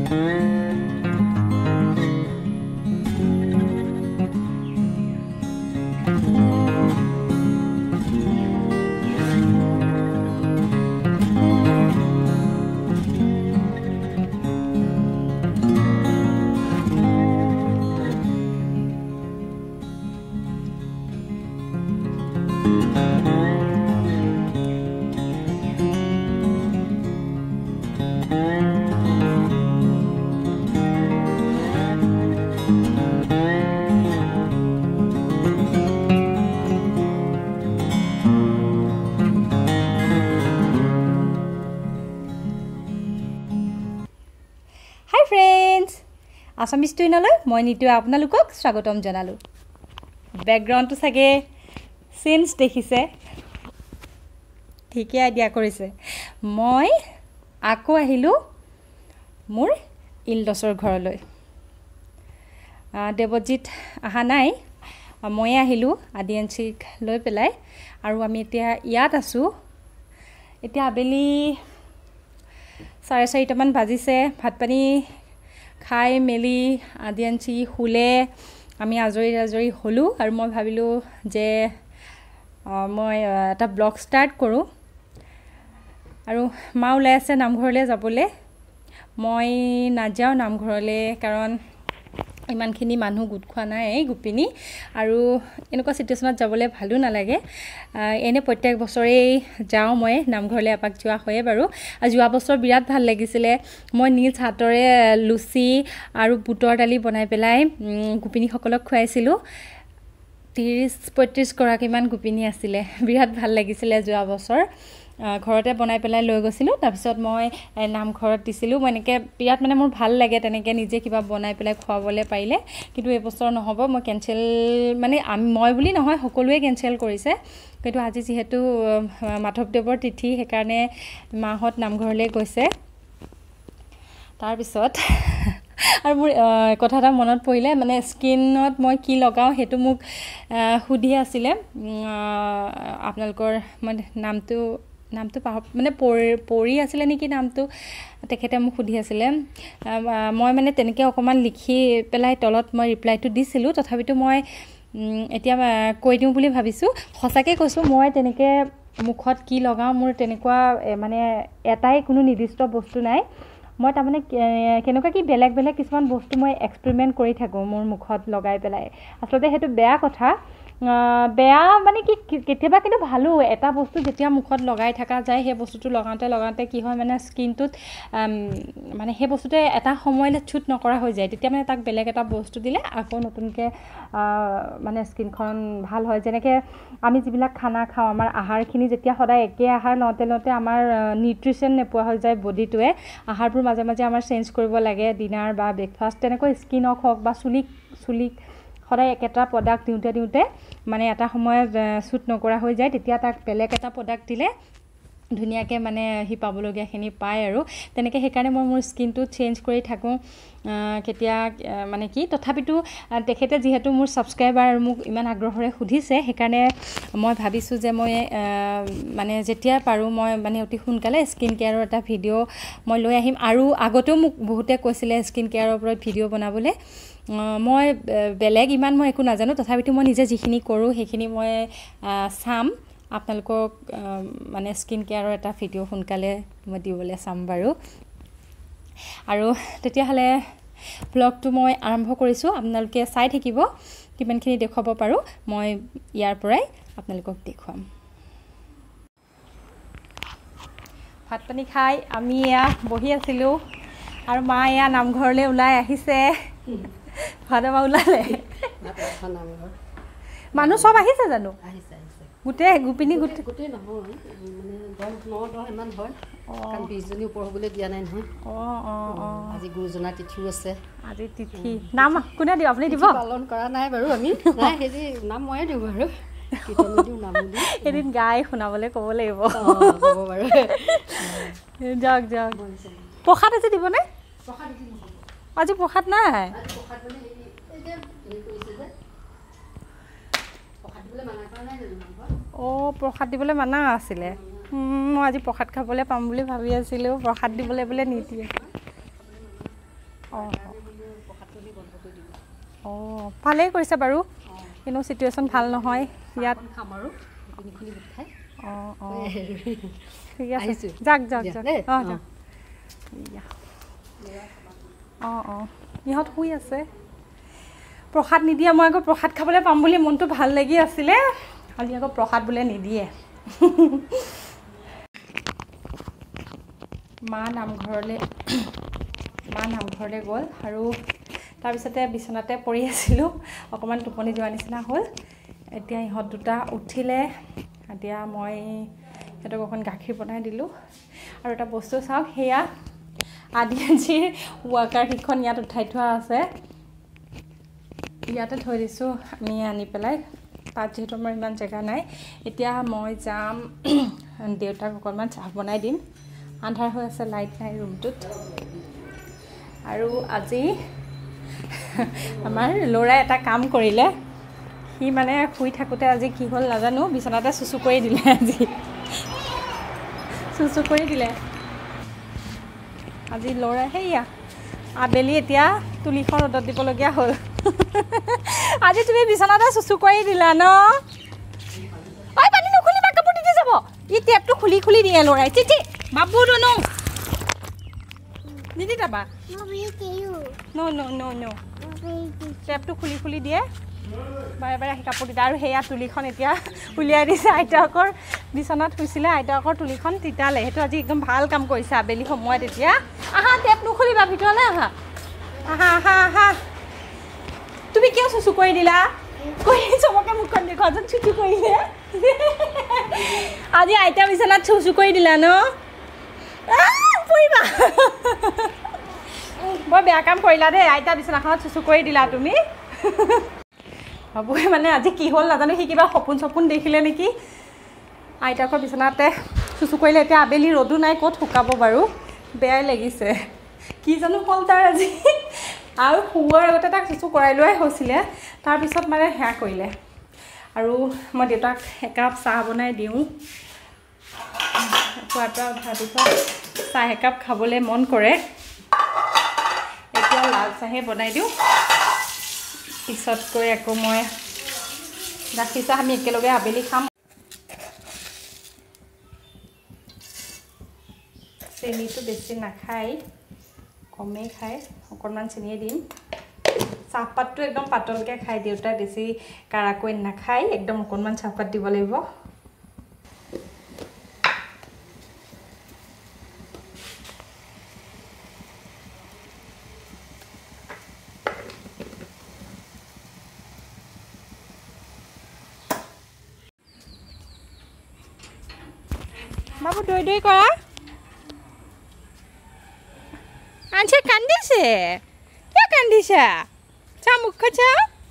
Assamese টুইনলৈ মই নিতু আপোনালোকক স্বাগতম জনালো ব্যাকগ্ৰাউণ্ডটো সাগে চেঞ্জ দেখিছে ঠিকই আইডিয়া কৰিছে মই আকৌ আহিলো মোৰ ইলডছৰ ঘৰলৈ দেৱজিত আহা নাই মই আহিলো আদিয়ানচিক লৈ পেলাই আৰু আমি এতিয়া ইয়াত আছো এতিয়া আবেলি 4:30 মান বাজিছে ভাত পানী খাই মেলি আদিয়ানচি হুলে আমি আজৰি হলো আৰু মই ভাবিলো যে মই এটা ব্লগ ষ্টাৰ্ট কৰো আৰু মা ওলাই আছে নামঘৰলৈ যাবলৈ মই নাযাও নামঘৰলৈ কাৰণ ইমানখিনি মানুহ গোট খোৱা নাই গোপিনী আৰু এনেকুৱা সিচুৱেচনত যাবলৈ ভালো নালাগে এনে প্ৰত্যেক বছৰেই যাও মই নামঘৰলৈ এপাক যোৱা হয় বাৰু যোৱা বছৰ বিৰাট ভাল লাগিছিলে মই নিজ হাতৰে লুচি আৰু বুটৰ দালি বনাই পেলাই গোপিনী সকলক খুৱাইছিলো 30-35 গৰাকীমান গোপিনী আছিলে বিৰাট ভাল লাগিছিলে যোৱা বছৰ ঘৰতে বনাই পেলাই লৈ গৈছিলো তাৰ পিছত মই নামঘৰত দিছিলো মই এনেকে বিৰাট মানে মোৰ ভাল লাগে তেনেকে নিজে কিবা বনাই পেলাই খুৱাবলৈ পাৰিলে কিন্তু এই বছৰ নহব মই কেনসেল মানে মই বুলি নহয় সকলোৱে কেনসেল কৰিছে কিন্তু আজি যেহেতু মাধৱদেৱৰ তিথি হেকাৰণে মাহত নামঘৰলৈ গৈছে তাৰ পিছত আৰু মোৰ কথা এটা মনত পৰিলে মানে স্কিনত মই কি লগাও হেতু মোক সুধি আছিলে আপোনালোকৰ মানে নামটো মানে পৰি আছিলে নেকি নামটো তেখেতে মোক সুধি আছিলে মই মানে তেনেকে অকমান লিখি পেলাই তলত মই ৰিপ্লাইটো দিছিলো তথাপিতো মই এতিয়া কৈ দিও বুলি ভাবিছো সঁচাকে কৈছো মই তেনেকে মুখত কি লগাও মোৰ তেনেকুৱা মানে এটাই কোনো নিৰ্দিষ্ট বস্তু নাই মই তা মানে কেনেকুৱা কি বেলেগ কিছুমান বস্তু মই এক্সপেৰিমেন্ট কৰি থাকো মোৰ মুখত লগাই পেলাই আসলতে হেতু বেয়া কথা বেয়া মানে কি কেতিয়াবা কিন্তু ভালো এটা বস্তু যেতিয়া মুখত লগাই থাকা যায় সেই বস্তুটো লগাওঁতে কি হয় মানে স্কিনটোত মানে সেই বস্তুতে এটা সময়লে ছুট নকৰা হৈ যায় তেতিয়া মানে তাক বেলেগ এটা বস্তু দিলে আকৌ নতুনকে মানে স্কিনখন ভাল হয় যেনেকে আমি যিবিলাক খানা খাওঁ আমাৰ আহাৰখিনি যেতিয়া সদায় একে আহাৰ লওঁতে আমাৰ নিউট্ৰিশন নেপোৱা হৈ যায় বডিটোৱে আহাৰবোৰ মাজে আমাৰ চেঞ্জ কৰিব লাগে ডিনাৰ বা ব্ৰেকফাষ্ট তেনেকৈ স্কিনক হক বা চুলিক সদায় একেটা প্ৰডাক্ট দিওঁতে মানে এটা সময়ত সুট নকৰা হৈ যায় তেতিয়া তাক বেলেগ এটা প্ৰডাক্ট দিলে ধুনিয়াকে মানে হি পাবলগিয়াখিনি পায় আৰু তেনেকে হেকাৰণে মই মোৰ স্কিনটো চেঞ্জ কৰি থাকো কেতিয়া মানে কি তথাপিতো তেখেতে যেহেতু মোৰ সাবস্ক্ৰাইবাৰ মোক ইমান আগ্ৰহৰে সুধিছে হেকাৰণে মই ভাবিছো যে মই মানে যেতিয়া পাৰো মই মানে অতি সোনকালে স্কিন কেয়াৰৰ এটা ভিডিও মই লৈ আহিম আৰু আগতেও মোক বহুতে কৈছিলে স্কিন কেয়াৰৰ ওপৰত ভিডিও বনাবলৈ মই বেলেগ ইমান মই একো নাজানো তথাপিতো মই নিজে যিখিনি কৰো হেখিনি মই সাম আপোনালোকক মানে স্কিন কেয়াৰৰ এটা ভিডিও সোনকালে মই দিবলৈ চাম বাৰু আৰু তেতিয়া হলে ব্লগটো মই আৰম্ভ কৰিছো আপোনালোকে চাই থাকিব কিমানখিনি দেখাব পাৰো মই ইয়াৰ পৰাই আপোনালোকক দেখুৱাম ভাত পানী খাই আমি এয়া বহি আছিলো আৰু মা এয়া নামঘৰলৈ ওলাই আহিছে ভাদমা ওলালে মানুহ সব আহিছে জানো গুটে গোপিনী গুটে নহয় মানে 10 মান হয় কাৰণ 20 জনী ওপৰ হ'বলৈ দিয়া নাই নহয় আজি গুৰুজনাৰ তিথিও আছে আজি তিথি নাম কোনে দিব আপুনি দিব পালন কৰা নাই বাৰু আমি নাই হেৰি নাম ময়ে দিও বাৰু কিতনি দিও নাম দি এদিন গাই শুনাবলৈ ক'ব লাগিব ক'ব বাৰু যাওক প্ৰসাদ আছে দিব নে প্ৰসাদ দিব আজি প্ৰসাদ নাই প্ৰসাদ মানে এই যে কৰিছে যে প্ৰসাদ দিবলৈ মানা কৰা নাই জানো প্ৰসাদ দিবলৈ মানা আছিলে মই আজি প্ৰসাদ খাবলৈ পাম বুলি ভাবি আছিলো প্ৰসাদ দিবলৈ বোলে নিদিয়ে অঁ অঁ ভালেই কৰিছে বাৰু কিন্তু চিটুৱেশ্যন ভাল নহয় ইয়াত খাম আৰু এইখিনিখিনি গোট খাই অঁ অঁ ঠিক আছে যাওক যাওক যাওক অঁ যাওক অঁ অঁ ইহঁত শুই আছে প্ৰসাদ নিদিয়ে মই আকৌ প্ৰসাদ খাবলৈ পাম বুলি মনটো ভাল লাগি আছিলে আজি আকৌ প্ৰসাদ বোলে নিদিয়ে মা নামঘৰলৈ গ'ল আৰু তাৰপিছতে বিচনাতে পৰি আছিলোঁ অকণমান টোপনি যোৱাৰ নিচিনা হ'ল এতিয়া ইহঁত দুটা উঠিলে এতিয়া মই সিহঁতক অকণ গাখীৰ বনাই দিলোঁ আৰু এটা বস্তু চাওক সেয়া আদিবাসীৰ ৱাকাৰকেইখন ইয়াত উঠাই থোৱা আছে ইয়াতে থৈ দিছোঁ আমি আনি পেলাই তাত যিহেতু আমাৰ ইমান জেগা নাই এতিয়া মই যাম দেউতাক অকণমান চাহ বনাই দিম আন্ধাৰ হৈ আছে লাইট নাই ৰুমটোত আৰু আজি আমাৰ ল'ৰাই এটা কাম কৰিলে সি মানে শুই থাকোঁতে আজি কি হ'ল নাজানো বিচনাতে চুচু কৰি দিলে আজি চুচু কৰি দিলে আজি ল'ৰাই সেয়া আবেলি এতিয়া তুলিখন ৰ'দত দিবলগীয়া হ'ল আজি তুমি বিচনাতে চুচু কৰি দিলা ন ঐ পানী নুখুলিবা কাপোৰ তিতি যাব ই টেপটো খুলি খুলি দিয়ে ল'ৰাই চিচি বাবু ন নিদি যাবা ন ন ন ন টেপটো খুলি খুলি দিয়ে বাৰে বাৰে আহি কাপোৰ তিতা আৰু সেয়া তুলিখন এতিয়া উলিয়াই দিছে আইতাকৰ বিচনাত শুইছিলে আইতাকৰ তুলিখন তিতালে সেইটো আজি একদম ভাল কাম কৰিছে আবেলি সময়ত এতিয়া আহা টেপ নুখুলিবা ভিতৰলৈ আহা আহা আহা আহা তুমি কিয় চুচু কৰি দিলা কৈ চবকে মুখখন দেখুৱা যেন চুচু কৰিলে আজি আইতা বিচনাত চুচু কৰি দিলা ন পৰিবা বৰ বেয়া কাম কৰিলা দেই আইতা বিচনাখনত চুচু কৰি দিলা তুমি বাবুৱে মানে আজি কি হ'ল নাজানো সি কিবা সপোন দেখিলে নেকি আইতাকৰ বিচনাতে চুচু কৰিলে এতিয়া আবেলি ৰ'দো নাই ক'ত শুকাব বাৰু বেয়াই লাগিছে কি জানো হ'ল তাৰ আজি আৰু শুৱাৰ আগতে তাক চুচু কৰাই লোৱাই হৈছিলে তাৰপিছত মানে সেয়া কৰিলে আৰু মই দেউতাক একাপ চাহ বনাই দিওঁ খোৱাৰ পৰা উঠাৰ পিছত চাহ একাপ খাবলৈ মন কৰে এতিয়া লাল চাহে বনাই দিওঁ পিছত গৈ আকৌ মই গাখীৰ চাহ আমি একেলগে আবেলি খাম চেনিটো বেছি নাখায় কমেই খায় অকণমান চেনিয়ে দিম চাহপাতটো একদম পাতলকৈ খাই দেউতাই বেছি কাৰাকৈ নাখায় একদম অকণমান চাহপাত দিব লাগিব বাবু দৈ দৈ কৰা আনছে কান্দিছে কিয় কান্দিছা চা মুখ চা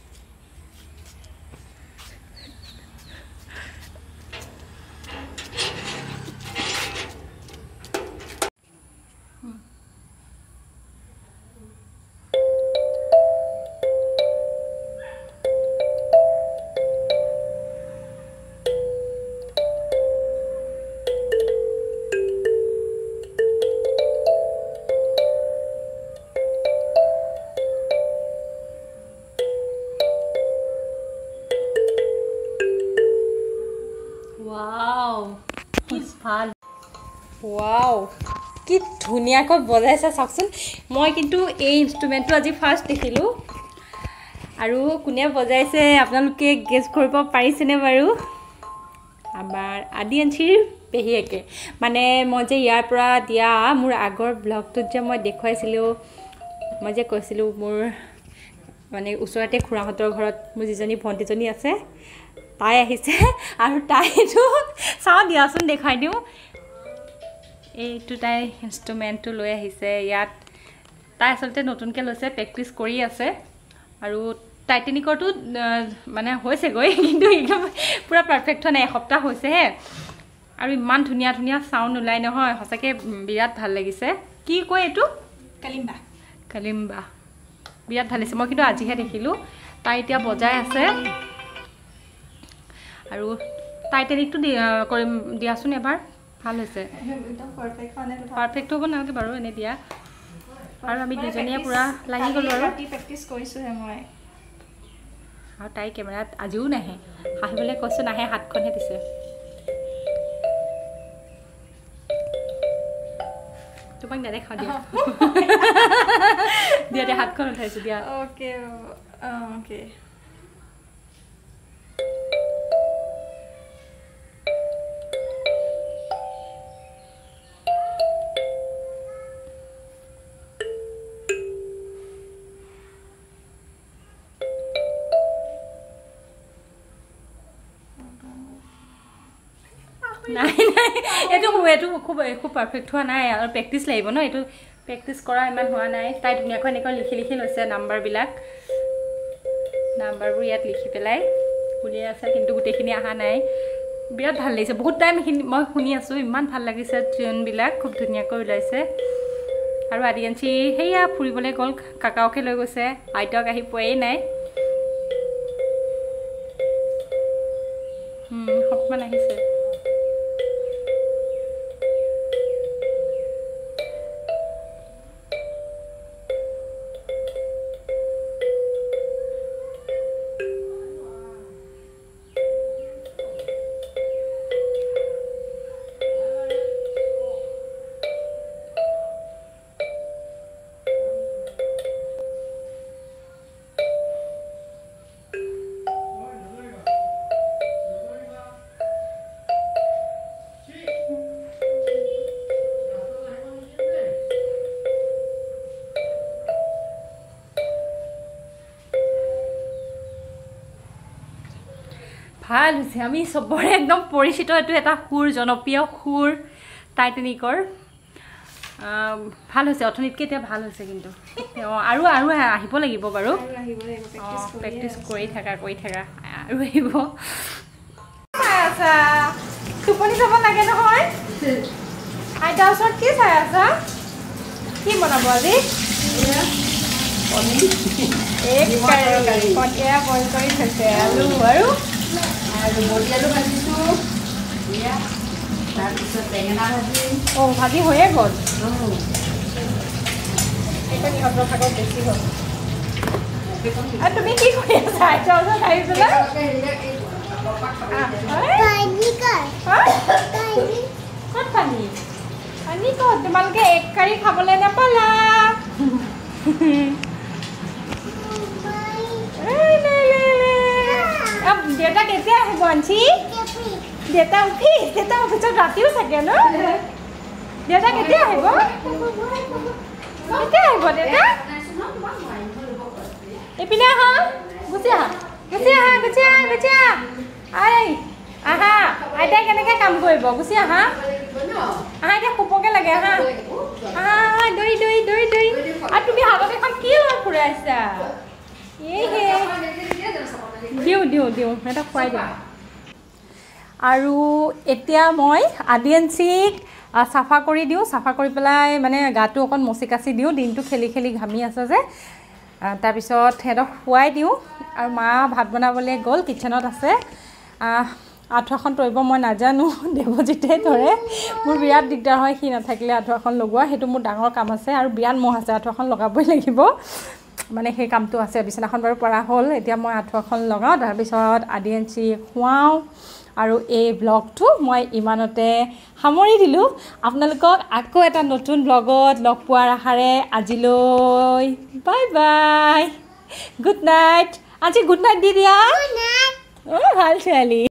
ভাল ৱাও কি ধুনীয়াকৈ বজাইছে চাওকচোন মই কিন্তু এই ইনষ্ট্ৰুমেণ্টটো আজি ফাৰ্ষ্ট দেখিলোঁ আৰু কোনে বজাইছে আপোনালোকে গেছ কৰিব পাৰিছেনে বাৰু আমাৰ আদিবাসীৰ পেহীয়েকে মানে মই যে ইয়াৰ পৰা দিয়া মোৰ আগৰ ব্লগটোত যে মই দেখুৱাইছিলোঁ মই যে কৈছিলোঁ মোৰ মানে ওচৰতে খুৰাহঁতৰ ঘৰত মোৰ যিজনী ভণ্টিজনী আছে তাই আহিছে আৰু তাইটো চাওঁ দিয়াচোন দেখাই দিওঁ এইটো তাই ইনষ্ট্ৰুমেণ্টটো লৈ আহিছে ইয়াত তাই আচলতে নতুনকৈ লৈছে প্ৰেক্টিচ কৰি আছে আৰু টাইটেনিকৰটো মানে হৈছেগৈ কিন্তু একদম পূৰা পাৰফেক্ট হোৱা নাই এসপ্তাহ হৈছেহে আৰু ইমান ধুনীয়া ধুনীয়া চাউণ্ড ওলাই নহয় সঁচাকৈ বিৰাট ভাল লাগিছে কি কয় এইটো কালিম্বা কালিম্বা বিৰাট ভাল লাগিছে মই কিন্তু আজিহে দেখিলোঁ তাই এতিয়া বজাই আছে আৰু টাইটেনিকটো কৰিম দিয়াচোন এবাৰ ভাল হৈছে একদম পাৰফেক্ট হ'ব নালাগে বাৰু এনে দিয়া আৰু আমি দুজনীয়ে পুৰা লাগি গ'লো আৰু প্ৰেক্টিছ কৰিছোঁহে মই আৰু তাই কেমেৰাত আজিও নাহে হাঁহিবলৈ কৈছোঁ নাহে হাতখনহে দিছে তোমাক নেদেখাওঁ দিয়া দিয়া দিয়া হাতখন উঠাইছোঁ দিয়া অ'কে অ'কে নাই নাই এইটো খুব পাৰফেক্ট হোৱা নাই আৰু প্ৰেক্টিচ লাগিব ন এইটো প্ৰেক্টিচ কৰা ইমান হোৱা নাই তাই ধুনীয়াকৈ এনেকৈ লিখি লৈছে নাম্বাৰবোৰ ইয়াত লিখি পেলাই উলিয়াই আছে কিন্তু গোটেইখিনি অহা নাই বিৰাট ভাল লাগিছে বহুত টাইম মই শুনি আছোঁ ইমান ভাল লাগিছে টিউনবিলাক খুব ধুনীয়াকৈ ওলাইছে আৰু আদিয়াঞ্চি সেয়া ফুৰিবলৈ গ'ল কাকাওকে লৈ গৈছে আইতাক আহি পোৱাই নাই অকণমান আহিছে ভাল হৈছে আমি চবৰে একদম পৰিচিত এইটো এটা সুৰ জনপ্ৰিয় সুৰ টাইটানিকৰ ভাল হৈছে অৰ্থনীতিকে এতিয়া ভাল হৈছে কিন্তু আৰু আহিব লাগিব বাৰু প্ৰেক্টিচ কৰি থাকা আৰু আহিব টোপনি যাব লাগে নহয় আইতাৰ ওচৰত কি চাই আছা কি বনাব আজি কণীয়া বইল কৰি থৈছে আলু আৰু বটিয়ালু ভাজিছোঁ তাৰপিছত বেঙেনা ভাজি ভাজি হৈয়ে গ'ল এইখন ইহঁতৰ ভাগত বেছি হ'ল আৰু তুমি কি কৰি আছা আইতাৰ ওচৰত আহিছিলা ক'ত পানী ক'ত তোমালোকে এক কাৰী খাবলৈ নাপালা দেউতা কেতিয়া আহিব আঞ্চি দেউতা অফিচত ৰাতিও থাকে ন দেউতা কেতিয়া আহিব দেউতা এইপিনে আহা গুচি আহা আইতাই কেনেকৈ কাম কৰিব গুচি আহা এতিয়া শুবকে লাগে আহা দৈ আৰু তুমি হাতত এখন কি লৈ ফুৰাইছা দিওঁ এটা খুৱাই দিওঁ আৰু এতিয়া মই আদিয়াঞ্চিক চাফা কৰি দিওঁ চাফা কৰি পেলাই মানে গাটো অকণ মচি কাচি দিওঁ দিনটো খেলি ঘামি আছে যে তাৰপিছত সিহঁতক খুৱাই দিওঁ আৰু মা ভাত বনাবলৈ গ'ল কিটচেনত আছে আঁঠুৱাখন তৰিব মই নাজানো দেৱজিতে ধৰে মোৰ বিৰাট দিগদাৰ হয় সি নাথাকিলে আঁঠুৱাখন লগোৱা সেইটো মোৰ ডাঙৰ কাম আছে আৰু বিৰাট মহ আছে আঁঠুৱাখন লগাবই লাগিব মানে সেই কামটো আছে বিছনাখন বাৰু পৰা হ'ল এতিয়া মই আঁঠুৱাখন লগাওঁ তাৰপিছত আদিয়াঞ্চি খুৱাওঁ আৰু এই ব্লগটো মই ইমানতে সামৰি দিলোঁ আপোনালোকক আকৌ এটা নতুন ব্লগত লগ পোৱাৰ আশাৰে আজিলৈ বাই গুড নাইট আজি গুড নাইট দি দিয়া ভাল ছোৱালী